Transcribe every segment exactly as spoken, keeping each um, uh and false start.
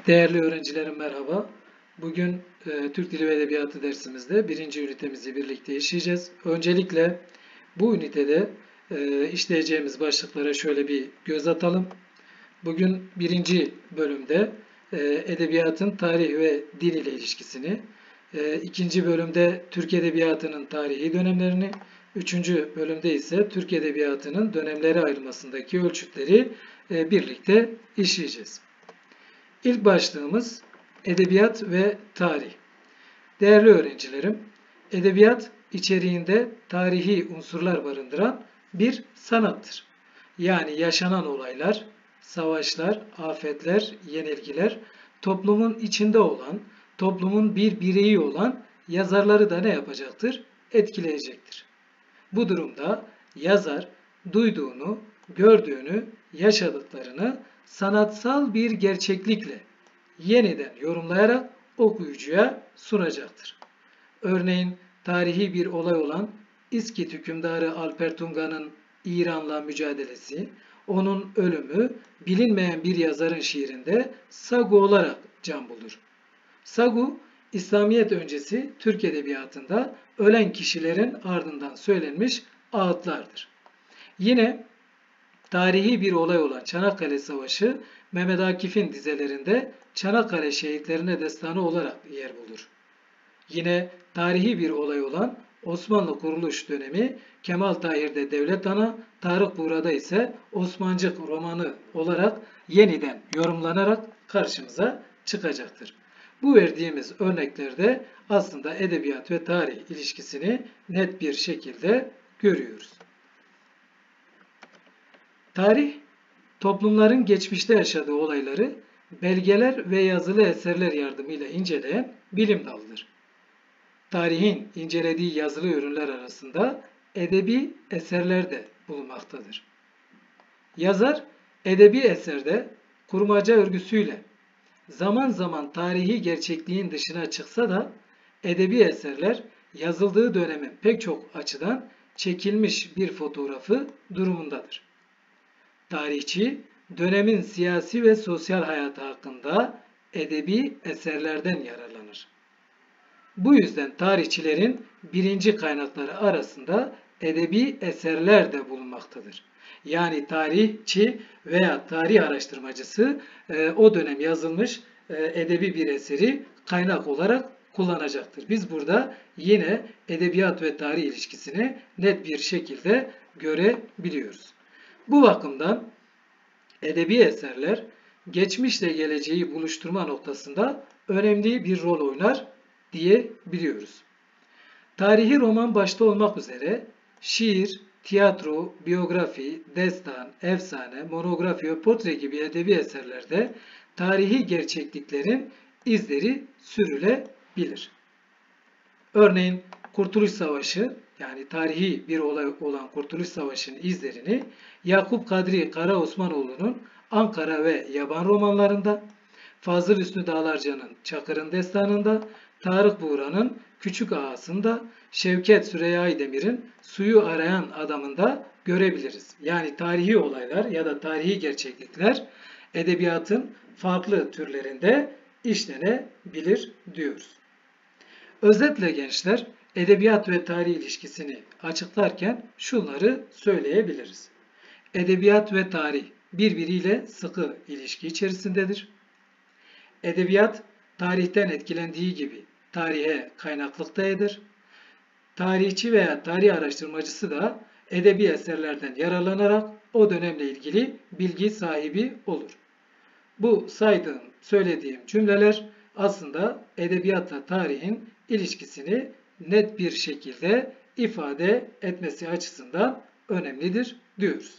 Değerli öğrencilerim merhaba. Bugün e, Türk Dili ve Edebiyatı dersimizde birinci ünitemizi birlikte işleyeceğiz. Öncelikle bu ünitede e, işleyeceğimiz başlıklara şöyle bir göz atalım. Bugün birinci bölümde e, edebiyatın tarih ve dil ile ilişkisini, e, ikinci bölümde Türk Edebiyatı'nın tarihi dönemlerini, üçüncü bölümde ise Türk Edebiyatı'nın dönemlere ayrılmasındaki ölçütleri e, birlikte işleyeceğiz. İlk başlığımız edebiyat ve tarih. Değerli öğrencilerim, edebiyat içeriğinde tarihi unsurlar barındıran bir sanattır. Yani yaşanan olaylar, savaşlar, afetler, yenilgiler toplumun içinde olan, toplumun bir bireyi olan yazarları da ne yapacaktır? Etkileyecektir. Bu durumda yazar duyduğunu, gördüğünü, yaşadıklarını sanatsal bir gerçeklikle yeniden yorumlayarak okuyucuya sunacaktır. Örneğin tarihi bir olay olan İskit hükümdarı Alper Tunga'nın İran'la mücadelesi, onun ölümü bilinmeyen bir yazarın şiirinde sagu olarak can bulur. Sagu, İslamiyet öncesi Türk Edebiyatı'nda ölen kişilerin ardından söylenmiş ağıtlardır. Yine tarihi bir olay olan Çanakkale Savaşı, Mehmet Akif'in dizelerinde Çanakkale şehitlerine destanı olarak yer bulur. Yine tarihi bir olay olan Osmanlı kuruluş dönemi Kemal Tahir'de Devlet Ana, Tarık Buğra'da ise Osmancık romanı olarak yeniden yorumlanarak karşımıza çıkacaktır. Bu verdiğimiz örneklerde aslında edebiyat ve tarih ilişkisini net bir şekilde görüyoruz. Tarih, toplumların geçmişte yaşadığı olayları belgeler ve yazılı eserler yardımıyla inceleyen bilim dalıdır. Tarihin incelediği yazılı ürünler arasında edebi eserler de bulunmaktadır. Yazar, edebi eserde kurmaca örgüsüyle zaman zaman tarihi gerçekliğin dışına çıksa da edebi eserler yazıldığı dönemin pek çok açıdan çekilmiş bir fotoğrafı durumundadır. Tarihçi, dönemin siyasi ve sosyal hayatı hakkında edebi eserlerden yararlanır. Bu yüzden tarihçilerin birinci kaynakları arasında edebi eserler de bulunmaktadır. Yani tarihçi veya tarih araştırmacısı e, o dönem yazılmış e, edebi bir eseri kaynak olarak kullanacaktır. Biz burada yine edebiyat ve tarih ilişkisini net bir şekilde görebiliyoruz. Bu bakımdan edebi eserler geçmişle geleceği buluşturma noktasında önemli bir rol oynar diyebiliyoruz. Tarihi roman başta olmak üzere şiir, tiyatro, biyografi, destan, efsane, monografi ve portre gibi edebi eserlerde tarihi gerçekliklerin izleri sürülebilir. Örneğin Kurtuluş Savaşı, yani tarihi bir olay olan Kurtuluş Savaşı'nın izlerini Yakup Kadri Karaosmanoğlu'nun Ankara ve Yaban romanlarında, Fazıl Hüsnü Dağlarca'nın Çakır'ın Destanı'nda, Tarık Buğra'nın Küçük Ağası'nda, Şevket Süreyya Aydemir'in Suyu Arayan Adamı'nda görebiliriz. Yani tarihi olaylar ya da tarihi gerçeklikler edebiyatın farklı türlerinde işlenebilir diyoruz. Özetle gençler, edebiyat ve tarih ilişkisini açıklarken şunları söyleyebiliriz. Edebiyat ve tarih birbiriyle sıkı ilişki içerisindedir. Edebiyat, tarihten etkilendiği gibi tarihe kaynaklıktadır. Tarihçi veya tarih araştırmacısı da edebi eserlerden yararlanarak o dönemle ilgili bilgi sahibi olur. Bu saydığım, söylediğim cümleler aslında edebiyatla tarihin ilişkisini net bir şekilde ifade etmesi açısından önemlidir diyoruz.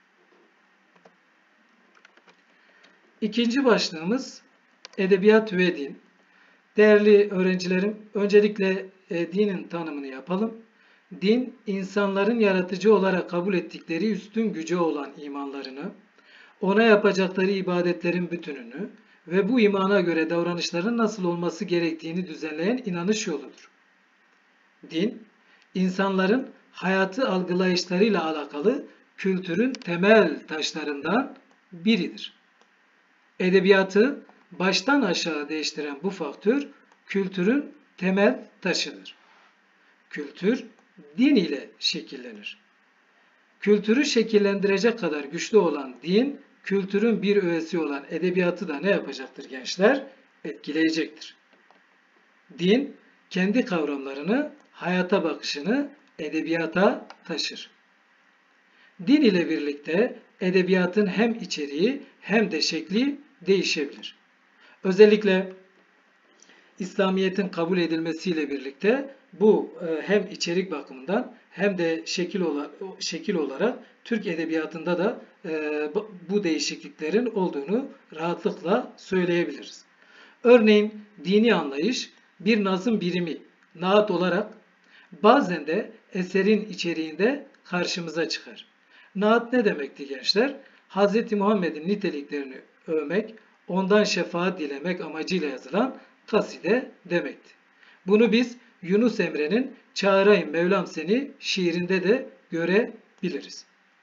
İkinci başlığımız edebiyat ve din. Değerli öğrencilerim, öncelikle e, dinin tanımını yapalım. Din, insanların yaratıcı olarak kabul ettikleri üstün güce olan imanlarını, ona yapacakları ibadetlerin bütününü ve bu imana göre davranışların nasıl olması gerektiğini düzenleyen inanış yoludur. Din, insanların hayatı algılayışlarıyla alakalı kültürün temel taşlarından biridir. Edebiyatı baştan aşağı değiştiren bu faktör kültürün temel taşıdır. Kültür din ile şekillenir. Kültürü şekillendirecek kadar güçlü olan din, kültürün bir öğesi olan edebiyatı da ne yapacaktır gençler? Etkileyecektir. Din, kendi kavramlarını, hayata bakışını edebiyata taşır. Din ile birlikte edebiyatın hem içeriği hem de şekli değişebilir. Özellikle İslamiyet'in kabul edilmesiyle birlikte bu hem içerik bakımından hem de şekil olarak, şekil olarak Türk edebiyatında da bu değişikliklerin olduğunu rahatlıkla söyleyebiliriz. Örneğin dini anlayış bir nazım birimi, naat olarak bazen de eserin içeriğinde karşımıza çıkar. Naat ne demekti gençler? Hz. Muhammed'in niteliklerini övmek, ondan şefaat dilemek amacıyla yazılan kaside demekti. Bunu biz Yunus Emre'nin Çağırayım Mevlam Seni şiirinde de görebiliriz.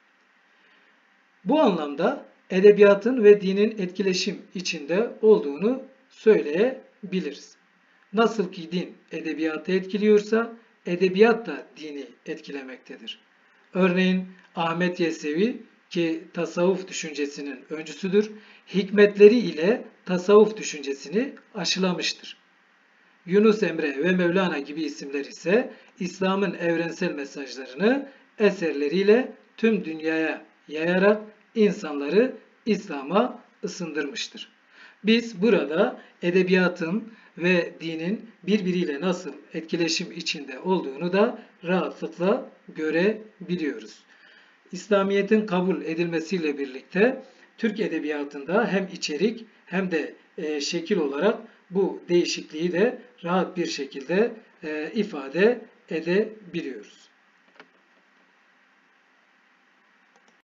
Bu anlamda edebiyatın ve dinin etkileşim içinde olduğunu söyleyebiliriz. Nasıl ki din edebiyatı etkiliyorsa, edebiyat da dini etkilemektedir. Örneğin Ahmet Yesevi ki tasavvuf düşüncesinin öncüsüdür, hikmetleri ile tasavvuf düşüncesini aşılamıştır. Yunus Emre ve Mevlana gibi isimler ise İslam'ın evrensel mesajlarını eserleriyle tüm dünyaya yayarak insanları İslam'a ısındırmıştır. Biz burada edebiyatın ve dinin birbiriyle nasıl etkileşim içinde olduğunu da rahatlıkla görebiliyoruz. İslamiyet'in kabul edilmesiyle birlikte Türk edebiyatında hem içerik hem de e, şekil olarak bu değişikliği de rahat bir şekilde e, ifade edebiliyoruz.